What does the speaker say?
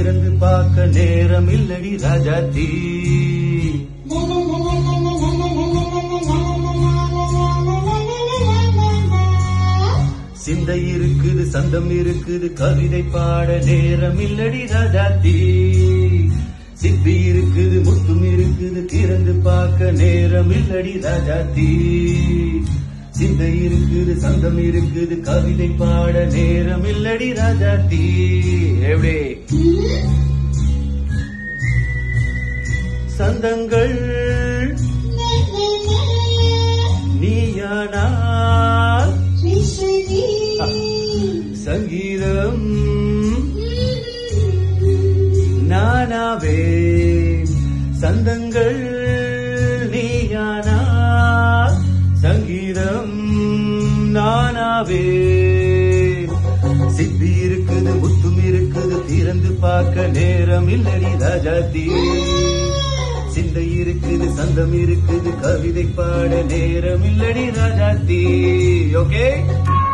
திறந்து பார்க்க நேரம் இல்லடி ராஜாத்தி. சிந்தை இருக்குது, சந்தம் இருக்குது, கவிதை பாட நேரம் இல்லடி ராஜாத்தி. சிப்பி இருக்குது, முத்தும் இருக்குது, திறந்து பார்க்க நேரம் இல்லடி ராஜாத்தி. சிந்தை இருக்குது, சந்தம் இருக்குது, கவிதை பாட நேரம் இல்லடி ராஜாத்தி. எப்படி சந்தங்கள் நீயானால் சங்கீதம் நானாவே. சந்தங்கள் நீயானால் சங்கீதம் நானாவே. சிப்பி இருக்குது, முத்தும் இருக்குது, திறந்து பார்க்க நேரம் இல்லடி ராஜாத்தி. சிந்தை இருக்குது, சந்தம் இருக்குது, கவிதை பாட நேரம் இல்லடி ராஜாத்தி. ஓகே.